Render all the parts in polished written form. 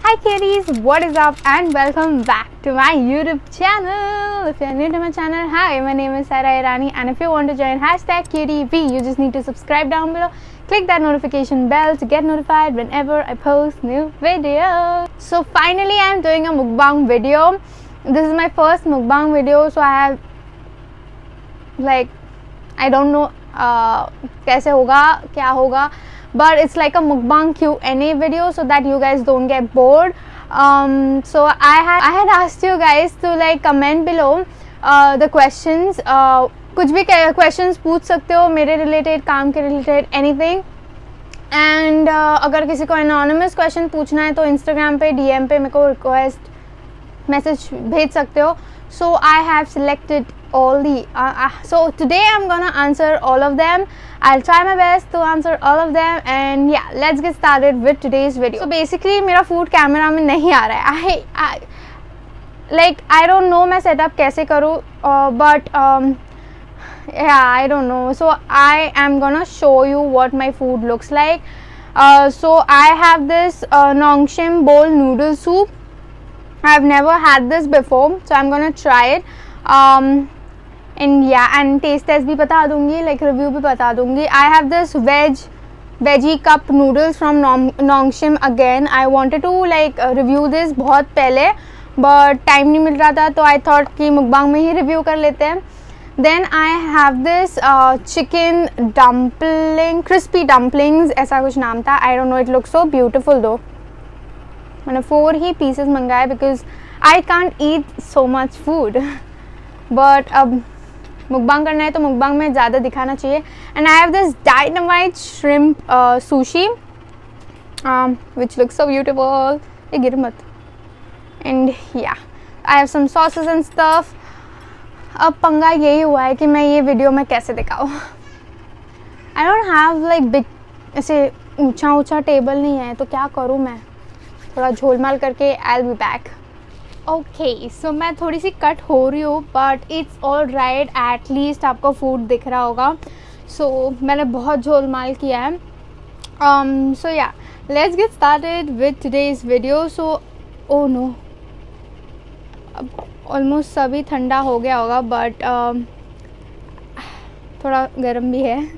Hi kitties, what is up and welcome back to my YouTube channel. If you are new to my channel, hi, my name is Sarah Irani, and if you want to join #QDV, you just need to subscribe down below. Click that notification bell to get notified whenever I post new videos. So finally I am doing a mukbang video. This is my first mukbang video, so I have I don't know कैसे होगा, क्या होगा, but it's like a mukbang Q&A video so that you guys don't get bored. So I had asked you guys to comment below the questions. कुछ भी questions पूछ सकते हो मेरे related, काम के related, anything. And अगर किसी को anonymous question पूछना है तो Instagram पे DM पे मेरे को request message भेज सकते हो. So I have selected all the so today I'm gonna answer all of them. I'll try my best to answer all of them, and yeah, let's get started with today's video. So basically मेरा food camera में नहीं आ रहा है. I don't know मैं setup कैसे करूँ, but yeah, I don't know. So I am gonna show you what my food looks like. So I have this Nongshim bowl noodle soup. I've never had this before, so I'm gonna try it. And yeah, and taste test भी बता दूँगी, review भी बता दूँगी. I have this veggie cup noodles from Nongshim again. I wanted to review this बहुत पहले, but time नहीं मिल रहा था, तो I thought कि mukbang में ही review कर लेते हैं. Then I have this chicken dumpling, crispy dumplings, ऐसा कुछ नाम था. I don't know, it looks so beautiful though. मैंने 4 ही pieces मंगाए because I can't eat so much food. But अब mukbang करना है तो mukbang में ज़्यादा दिखाना चाहिए. And I have this dynamite shrimp sushi, which looks so beautiful. ये गिर मत. And yeah, I have some sauces and stuff. अब पंगा यही हुआ है कि मैं ये वीडियो में कैसे दिखाऊँ. I don't have big ऐसे ऊंचा टेबल नहीं है, तो क्या करूँ मैं. थोड़ा झोलमाल करके I'll be back. Okay, so मैं थोड़ी सी कट हो रही हूँ, but it's all right. At least आपको फूड दिख रहा होगा. So मैंने बहुत झोलमाल किया है. So yeah, let's get started with today's video. So oh no, अब almost सभी ठंडा हो गया होगा, but थोड़ा गर्म भी है.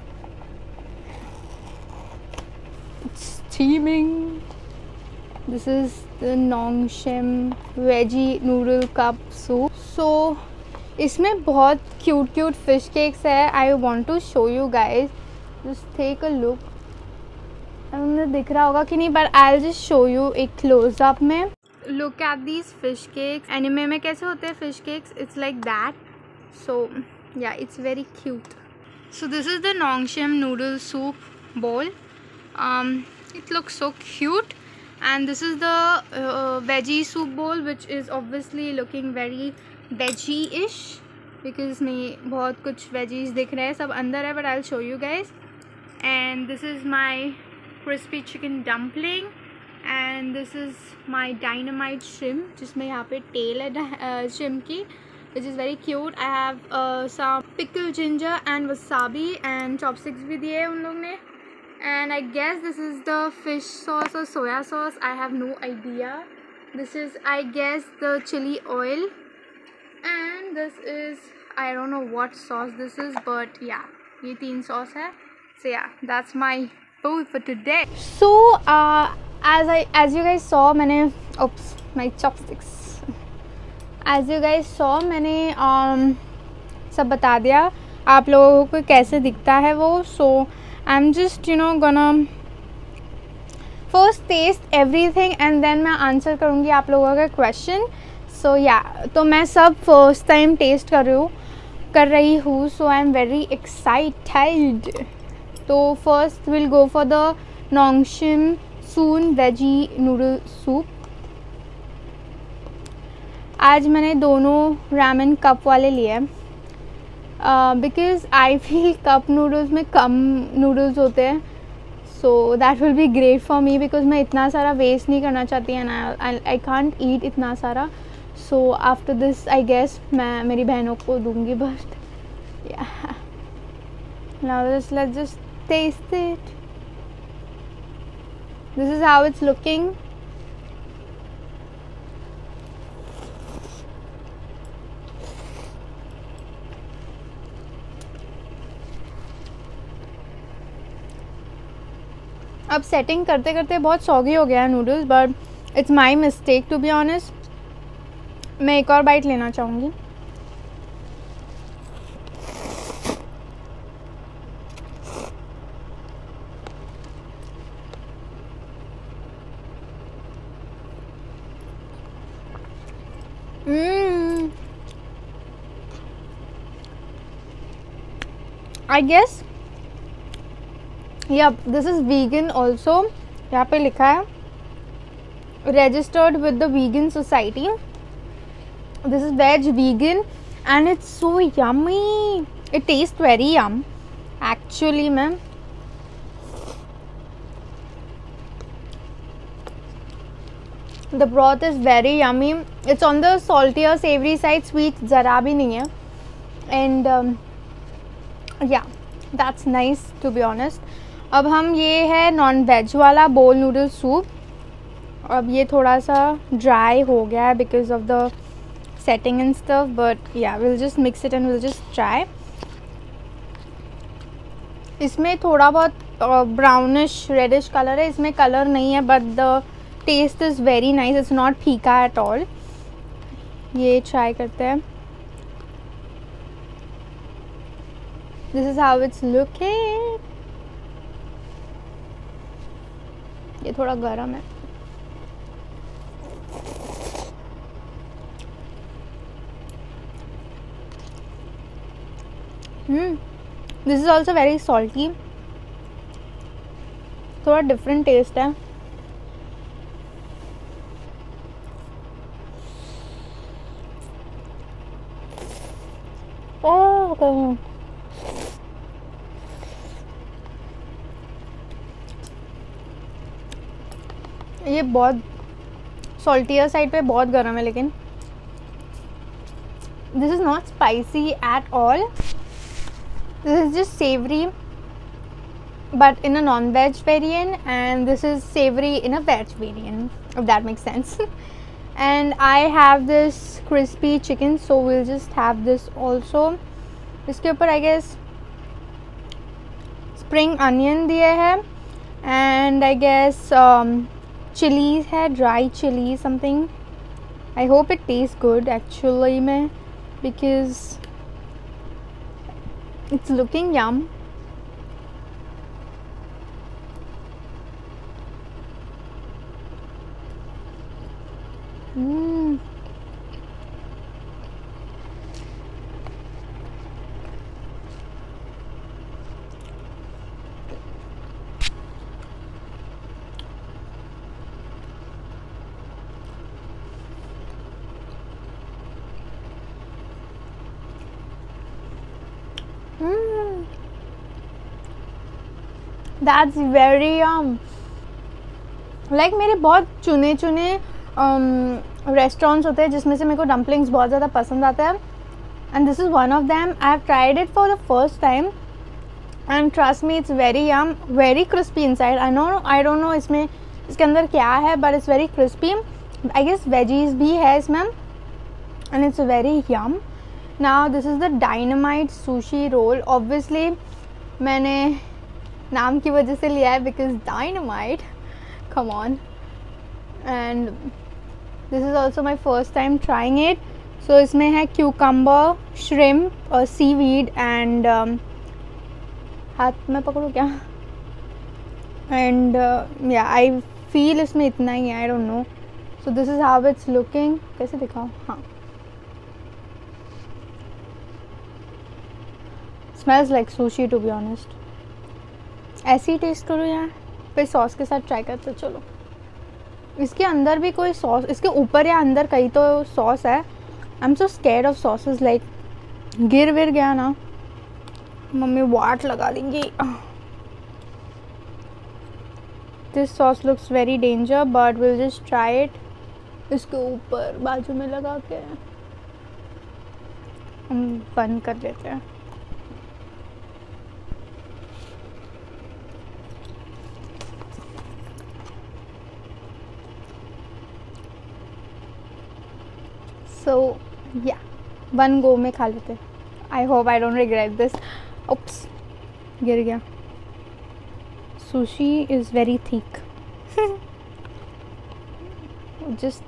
It's steaming. This is the Nongshim veggie noodle cup soup. So इसमें बहुत cute fish cakes है. I want to show you guys. Just take a look. मुझे दिख रहा होगा कि नहीं, but I'll just show you एक close up में. Look at these fish cakes. Anime में कैसे होते हैं fish cakes? It's like that. So yeah, it's very cute. So this is the Nongshim noodle soup bowl. It looks so cute. And this is the veggie soup bowl, which is obviously looking very veggie-ish because इसमें बहुत कुछ veggies दिख रहे हैं, सब अंदर है, but I'll show you guys. And this is my crispy chicken dumpling, and this is my dynamite shrimp, जिसमें यहाँ पे tail है shrimp की, which is very cute. I have some pickled ginger and wasabi and chopsticks भी दिए उन लोग ने. And I guess this is the fish sauce or soya sauce. I have no idea. This is, I guess, the chili oil, and this is, I don't know what sauce this is, but yeah, ये 3 sauce है. So yeah, that's my food for today. So as you guys saw, मैंने oops, my chopsticks. As you guys saw, मैंने सब बता दिया आप लोगों को कैसे दिखता है वो. So I'm just gonna first taste everything and then मैं आंसर करूँगी आप लोगों का क्वेश्चन. So yeah, तो मैं सब फर्स्ट टाइम टेस्ट कर रही हूँ. So I'm very excited. तो first we'll go for the Nongshim Soon veggie noodle soup. आज मैंने दोनों ramen cup वाले लिए हैं. Because I feel cup noodles में कम noodles होते हैं, so that will be great for me because मैं इतना सारा waste नहीं करना चाहती, and I can't eat इतना सारा. So after this I guess मैं मेरी बहनों को दूँगी, but yeah. Now let's just taste it. This is how it's looking. अब सेटिंग करते करते बहुत सॉगी हो गया है noodles, but it's my mistake to be honest. मैं एक और बाइट लेना चाहूँगी। I guess yeah, this is vegan also। यहाँ पे लिखा है registered with the vegan society। This is veg vegan and it's so yummy, it tastes very yum actually ma'am. The broth is very yummy, it's on the saltier savory side, sweet ज़रा भी नहीं है, and yeah, that's nice to be honest। अब हम ये है non veg वाला बोल नूडल सूप। अब ये थोड़ा सा ड्राई हो गया है because of the setting and stuff, but yeah will just mix it and will just try. इसमें थोड़ा बहुत ब्राउनिश रेडिश कलर है, इसमें कलर नहीं है, but the taste is very nice, it's not फीका एट ऑल। ये ट्राई करते हैं। This is how it's looking। ये थोड़ा गरम है। This is also very salty, थोड़ा डिफरेंट टेस्ट है। ओह ये बहुत सॉल्टियर साइड पे बहुत गर्म है, लेकिन this is not spicy at all, this is just savoury but in a non-veg variant, and this is savory in a veg variant, if that makes sense। And I have this crispy chicken, so we'll just have this also। इसके ऊपर I guess spring onion दिए है, and I guess chilies है, dry chili something। I hope it tastes good actually में, because it's looking yum। That's very yum। Like मेरे बहुत चुने restaurants होते हैं जिसमें से मेरे को डम्पलिंग्स बहुत ज़्यादा पसंद आता है, and this is one of them. I have tried it for the first time and trust me it's very yum, very crispy inside. I don't know इसमें इसके अंदर क्या है, but it's very crispy. I guess veggies भी है इसमें, and it's very yum. Now this is the dynamite sushi roll. Obviously मैंने नाम की वजह से लिया है, because dynamite, come on. And this is also my first time trying it. So इसमें है क्यूकम्बर, श्रिम्प, सीवीड एंड हाथ में पकड़ो क्या, एंड या आई फील इसमें इतना ही है, I don't know. So this is how it's looking. कैसे दिखाओ? हाँ, smells like sushi to be honest. ऐसे ही टेस्ट करो यार, फिर सॉस के साथ ट्राई करते। चलो, इसके अंदर भी कोई सॉस, इसके ऊपर या अंदर कहीं तो सॉस है। I am so scared of sauces, like गिर विर गया ना मम्मी वाट लगा देंगी। This sauce looks very danger, but will just try it. इसके ऊपर बाजू में लगा के हम बंद कर लेते हैं। सो या वन गो में खा लेते। I hope I don't regret this. Oops, गिर गया। sushi is very thick. Just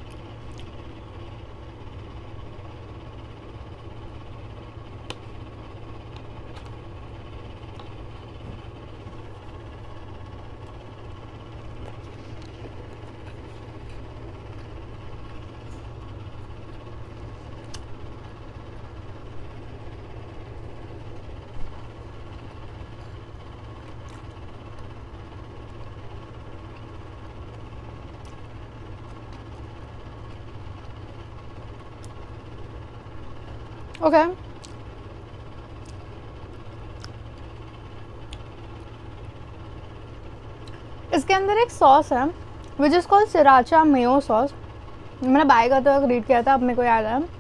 okay. इसके अंदर एक सॉस है which is called sriracha mayo sauce. मैंने बाय करते वक्त रीड किया था, अब मेरे को याद आया.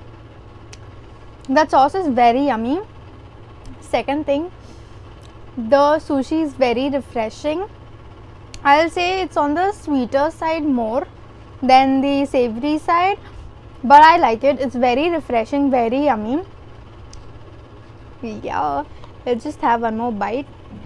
That sauce is very yummy. Second thing, the sushi is very refreshing. I'll say it's on the sweeter side more than the savory side, but I like it. It's very refreshing, very yummy. Yeah, let's just have one more bite.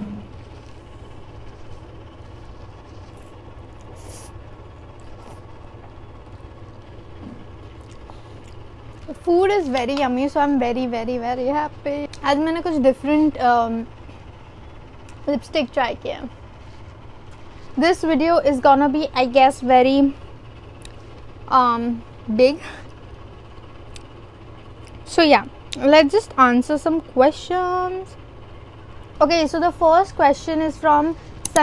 Food is very yummy, so I'm very happy. आज मैंने कुछ different lipstick try किया. This video is gonna be, I guess, very big. So yeah, let's just answer some questions. Okay, so the first question is from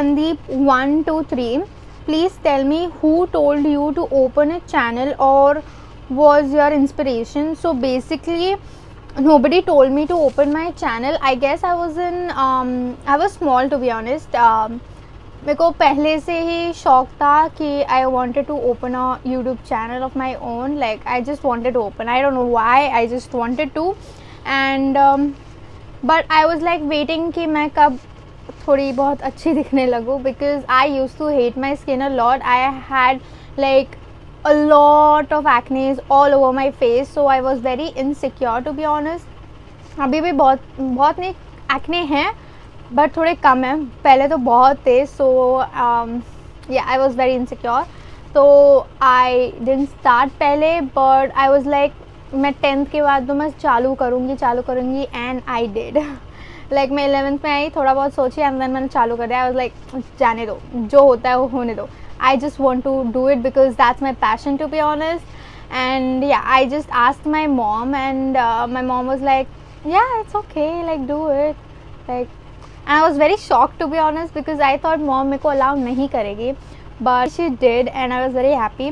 Sandeep123. Please tell me who told you to open a channel or was your inspiration. So basically nobody told me to open my channel. I guess I was small, to be honest. मेरे को पहले से ही शौक था कि I wanted to open a YouTube channel of my own. Like I just wanted to open. I don't know why. I just wanted to. And but I was like waiting कि मैं कब थोड़ी बहुत अच्छी दिखने लगूँ, because I used to hate my skin a lot. I had like a lot of acne all over my face, so I was very insecure, to be honest. अभी भी बहुत नहीं acne है, but थोड़े कम है. पहले तो बहुत थे. So yeah, I was very insecure. So I didn't start पहले, but I was like मैं 10th के बाद तो मैं चालू करूँगी and I did. Like मैं 11th में आई, थोड़ा बहुत सोची and then मैंने चालू कर दिया. I was like जाने दो, जो होता है वो होने दो. I just want to do it because that's my passion, to be honest. And yeah, I just asked my mom, and my mom was like, yeah, it's okay, like do it. Like, and I was very shocked, to be honest, because I thought mom मेरे को allow नहीं करेगी, but she did, and I was very happy.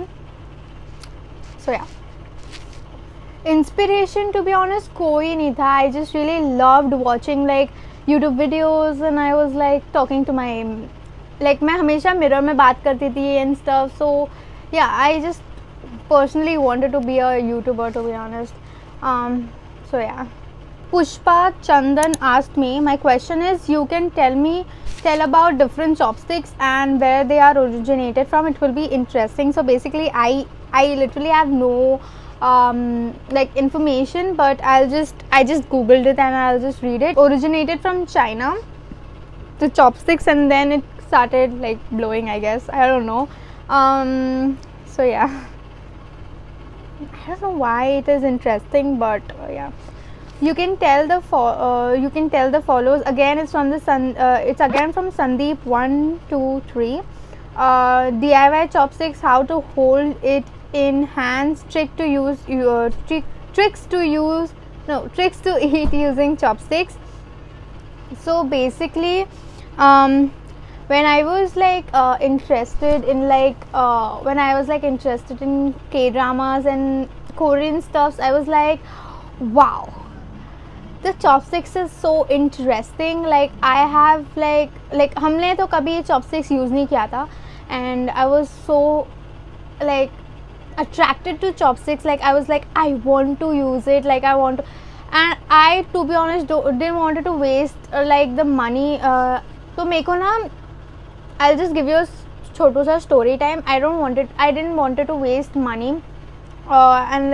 So yeah, inspiration, to be honest, कोई नहीं था. I just really loved watching like YouTube videos, and I was like talking to my, like मैं हमेशा mirror में बात करती थी and stuff. So yeah, I just personally wanted to be a YouTuber, to be honest. So yeah, Pushpa Chandan asked me, my question is, you can tell about different chopsticks and where they are originated from. It will be interesting. So basically I literally have no like information, but I just googled it and I'll just read it. Originated from China, the chopsticks, and then it started like blowing, I guess. I don't know. So yeah, I don't know why it is interesting, but yeah, you can tell the follows. Again, it's from it's again from Sandeep123. DIY chopsticks, how to hold it in hands, tricks to eat using chopsticks. So basically when I was like interested in K-dramas and Korean stuffs, I was like, wow, the chopsticks is so interesting. Like I have like हमने तो कभी chopsticks use नहीं किया था, and I was so like attracted to chopsticks. Like I was like, I want to use it, like I want to, and I, to be honest, didn't want to waste like the money. तो मेरे को ना, I'll just give you a छोटू सा story time. I didn't want to waste money, and then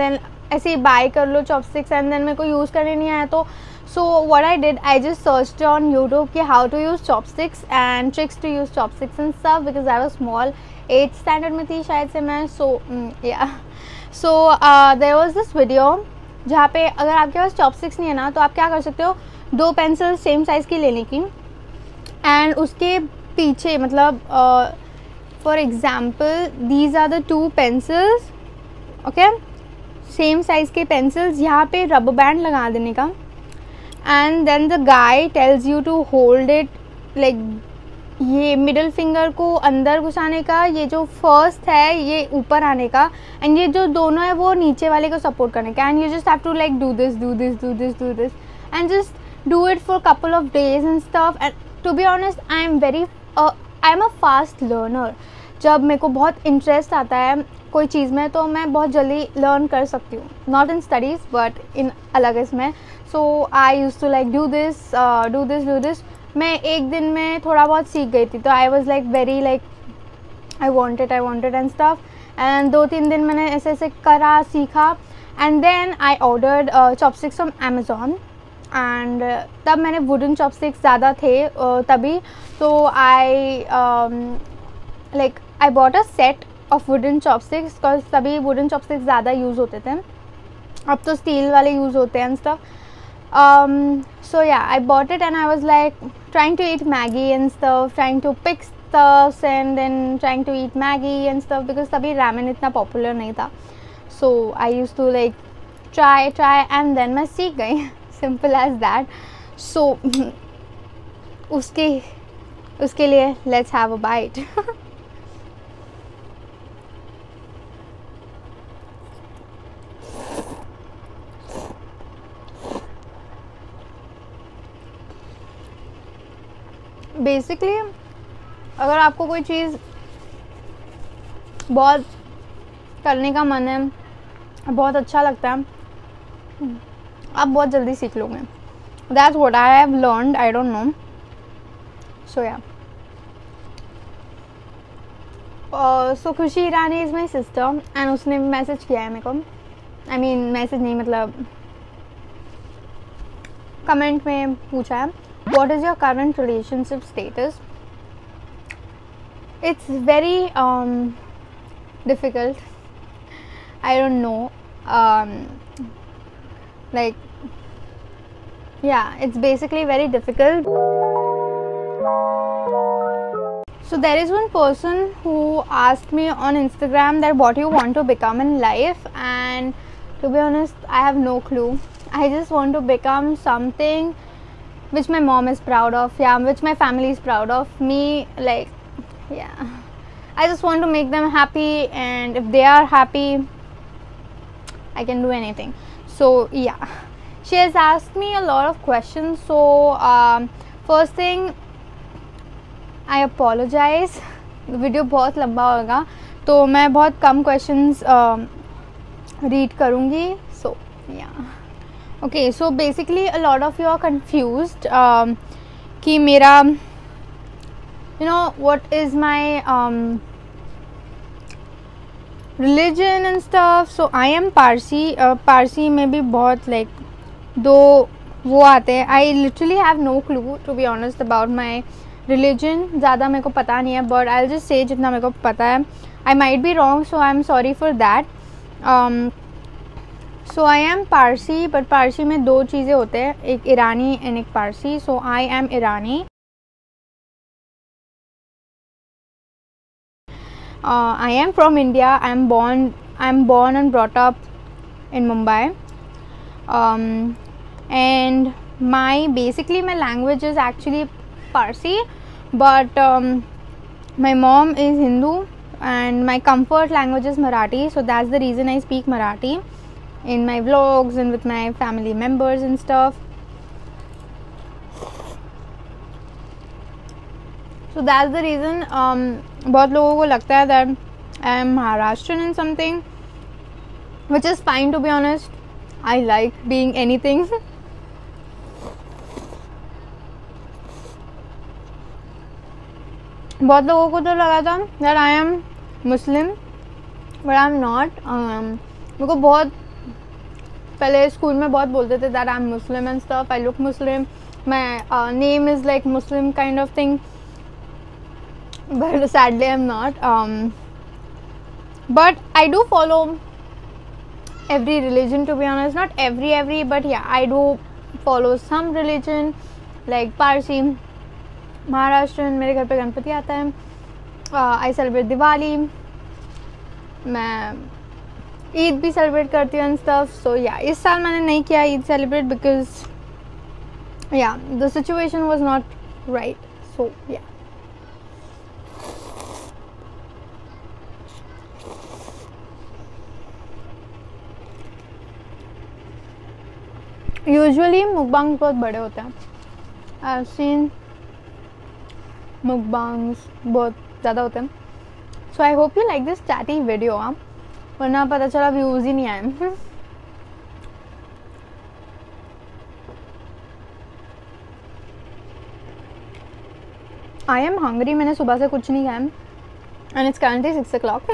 ऐसे ही bye कर लो chopsticks and then मेरे को use करने नहीं आया तो so what I did, I just searched on YouTube कि how to use chopsticks and tricks to use chopsticks and stuff, because I was small, 8th standard में थी शायद से मैं. So yeah so there was this video जहाँ पे अगर आपके पास चॉपस्टिक्स नहीं है ना तो आप क्या कर सकते हो, 2 पेंसिल सेम साइज़ की लेने की एंड उसके पीछे मतलब for example these are the 2 pencils, okay, same size के पेंसिल्स, यहाँ पे रबर बैंड लगा देने का and then the guy tells you to hold it like, ये मिडल फिंगर को अंदर घुसाने का, ये जो फर्स्ट है ये ऊपर आने का एंड ये जो दोनों है वो नीचे वाले को सपोर्ट करने का and you just have to like do this do this do this do this and just do it for couple of days and stuff. And to be honest I am a fast learner. जब मेरे को बहुत interest आता है कोई चीज़ में तो मैं बहुत जल्दी लर्न कर सकती हूँ, not in studies but in अलग इसमें. So I use to like do this do this do this. मैं एक दिन में थोड़ा बहुत सीख गई थी तो I was like very like I wanted and stuff and 2-3 दिन मैंने ऐसे ऐसे करा सीखा and then I ordered chopsticks from Amazon and तब मैंने वुडन चॉपस्टिक्स ज़्यादा थे तभी, तो I like I bought a set of wooden chopsticks because तभी वुडन चॉपस्टिक्स ज़्यादा यूज़ होते थे, अब तो स्टील वाले यूज़ होते हैं and stuff. So yeah, I bought it and I was like trying to eat Maggie and stuff, trying to pick stuffs and then trying to eat Maggie and stuff because तभी ramen इतना popular नहीं था. So I used to like try and then मैं सीख गई. Simple as that. So उसके लिए let's have a bite. Basically अगर आपको कोई चीज़ बहुत करने का मन है, बहुत अच्छा लगता है, आप बहुत जल्दी सीख लोगे. That's what I have learned, I don't know. So yeah so Khushi Irani is my sister and उसने मैसेज किया है मेरे को, आई मीन मैसेज नहीं मतलब कमेंट में पूछा है, what is your current relationship status? It's very difficult. I don't know. Like yeah, it's basically very difficult. So there is one person who asked me on Instagram that what you want to become in life, and to be honest I have no clue. I just want to become something which my mom is proud of, yeah, which my family is proud of me, like yeah, I just want to make them happy and if they are happy I can do anything. So yeah, she has asked me a lot of questions. So first thing I apologize, video बहुत लंबा होगा तो मैं बहुत कम questions read करूँगी. सो या okay, so basically a lot of you are confused कि मेरा you know what is my religion and stuff. So I am Parsi. Parsi में भी बहुत like 2 वो आते हैं. I literally have no clue to be honest about my religion. ज़्यादा मेरे को पता नहीं है but I'll just say जितना मेरे को पता है. I might be wrong, so I'm sorry for that. So I am Parsi, but Parsi में 2 चीज़ें होते हैं, एक ईरानी एंड एक Parsi. So I am Irani. I am from India. I am born and brought up in Mumbai. And basically my language is actually Parsi, but my mom is Hindu and my comfort language is Marathi. So that's the reason I speak Marathi in my vlogs and with my family members and stuff. So that's the reason बहुत लोगों को लगता है that I am Maharashtrian and something, which is fine to be honest. I like being anything. बहुत लोगों को तो लगा था that I am Muslim, but I am not. मेरे को बहुत पहले स्कूल में बहुत बोलते थे that I am Muslim and stuff, I look Muslim, my name is like Muslim kind of thing, but sadly I'm not. But I do follow every religion, to be honest. Not every, but yeah, I do follow some religion like Parsi, Maharashtrian. मेरे घर पे गणपति आता है. I celebrate Diwali. मैं ईद भी celebrate करती हूँ and stuff. सो या इस साल मैंने नहीं किया Eid celebrate because yeah the situation was not right. So yeah usually मुकबांग बहुत बड़े होते हैं. आई हैव सीन मुकबांग्स बहुत ज़्यादा होते हैं. So I hope you like this chatty video. हाँ, वरना पता चला व्यूज़ ही नहीं आए. I am hungry. मैंने सुबह से कुछ नहीं खाया and it's currently 6 o'clock.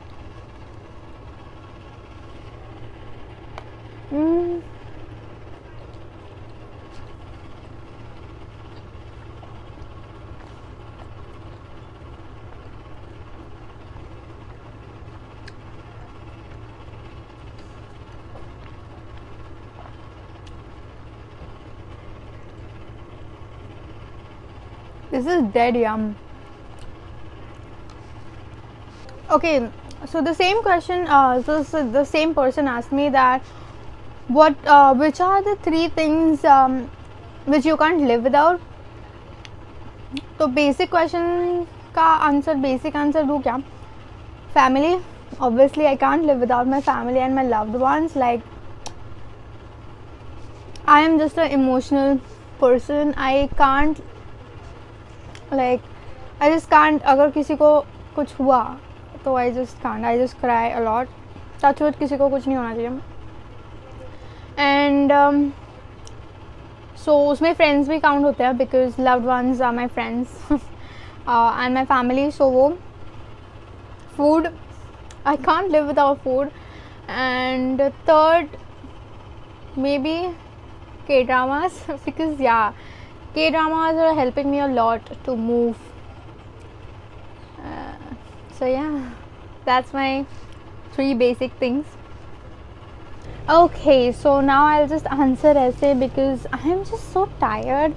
This is dead yum. Okay, so the same question, so the same person asked me that which are the 3 things which you can't live without. तो basic question का answer, basic answer दूँ क्या? Family. Obviously, I can't live without my family and my loved ones. Like, I am just an emotional person. I can't. Like, I just can't. अगर किसी को कुछ हुआ तो I just can't. I just cry a lot. Touch wood, किसी को कुछ नहीं होना चाहिए. And so उसमें friends भी count होते हैं because loved ones are my friends and my family. So वो food, I can't live without food. And third, maybe K-dramas because yeah, K-dramas are helping me a lot to move. So yeah, that's my 3 basic things. Okay, so now I'll just answer essay because I am just so tired.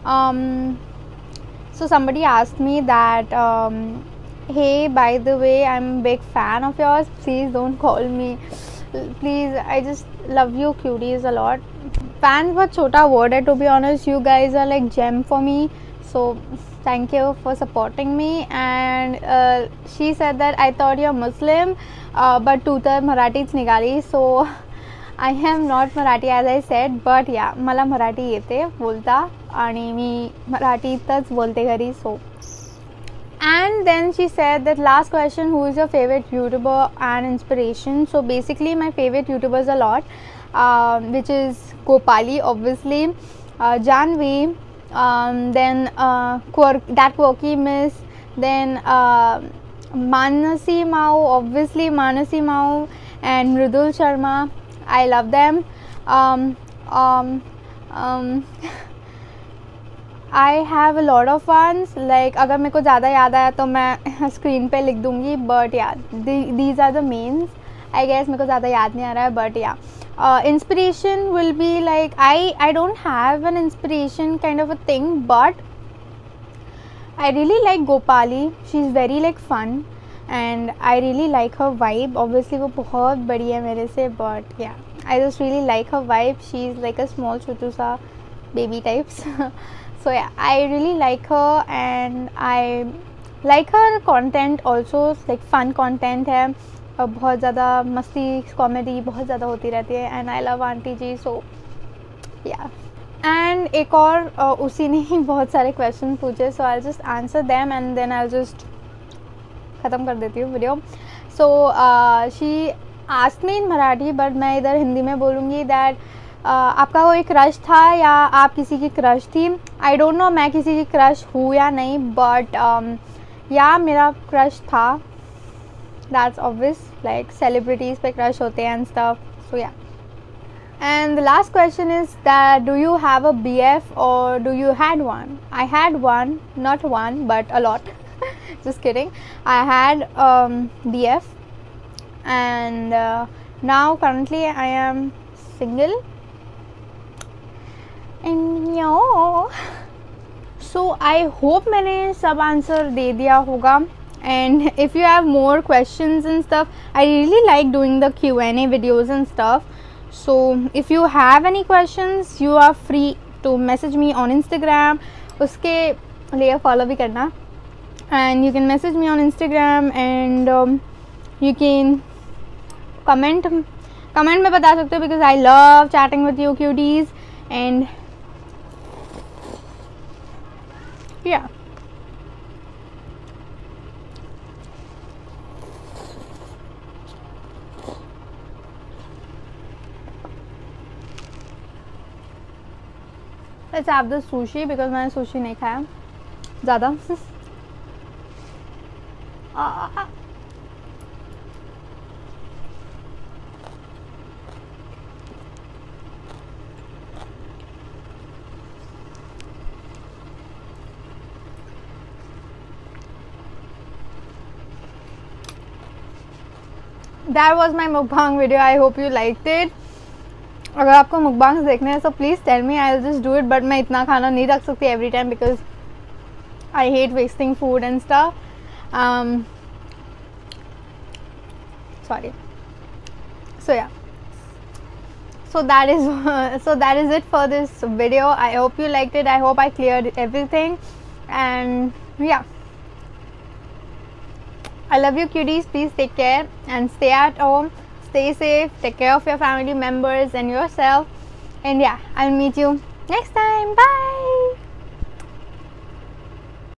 So somebody asked me that hey, by the way, I'm a big fan of yours. Please don't call me. Please, I just love you cuties a lot. Fans बहुत छोटा word है, to be honest. You guys are like gem for me. So thank you for supporting me. And she said that I thought you're Muslim, but तू तर मराठीच निघाली. So I am not Marathi as I said, but yeah, मला मराठी येते बोलता आणि मी मराठीतच बोलते घरी. So and then she said that last question, who is your favorite YouTuber and inspiration? So basically my favorite YouTubers a lot, which is Gopali obviously, Janvi, then that quirky miss, then Manasi Mao, obviously Manasi Mao, and Mridul Sharma. I love them. I have a lot of ones. Like अगर मेरे को ज़्यादा याद आया तो मैं screen पे लिख दूँगी. But yeah, these are the mains. I guess मेरे को ज़्यादा याद नहीं आ रहा है. But yeah, inspiration will be like I don't have an inspiration kind of a thing, but I really like Gopali. She's very like fun and I really like her vibe. Obviously वो बहुत बड़ी है मेरे से, but yeah, I just really like her vibe. She's like a small छोटू सा baby types. So yeah, I really like her and I like her content also. Like fun content है और बहुत ज़्यादा मस्ती कॉमेडी बहुत ज़्यादा होती रहती है. And I love aunty ji. So yeah. And एक और उसी ने ही बहुत सारे क्वेश्चन पूछे. So I'll just answer them and then I'll just ख़त्म कर देती हूँ video. So she asked me in Marathi, but मैं इधर हिंदी में बोलूँगी that आपका कोई क्रश था या आप किसी की क्रश थी. आई डोंट नो मैं किसी की क्रश हूँ या नहीं, बट या मेरा क्रश था. That's obvious. लाइक सेलिब्रिटीज़ पे क्रश होते हैं एंड स्टफ. सो या And the last question is that do you have a BF or do you had one? I had one, not one but a lot. Just kidding. I had BF, and now currently I am single. And yo, so I hope मैंने सब answer दे दिया होगा. And if you have more questions and stuff, I really like doing the Q&A videos and stuff. So if you have any questions, you are free to message me on Instagram. उसके लिए follow भी करना. And you can message me on Instagram, and you can comment में बता सकते हो, because I love chatting with you cuties. And yeah, let's have the sushi, because मैंने sushi नहीं खाया ज़्यादा. That was my mukbang video. I hope you liked it. अगर आपको mukbangs देखने हैं so please tell me, I'll just do it. But मैं इतना खाना नहीं रख सकती every time because I hate wasting food and stuff. Sorry. So yeah. So that is it for this video. I hope you liked it. I hope I cleared everything. And yeah. I love you cuties. Please take care and stay at home. Stay safe. Take care of your family members and yourself. And yeah, I'll meet you next time. Bye.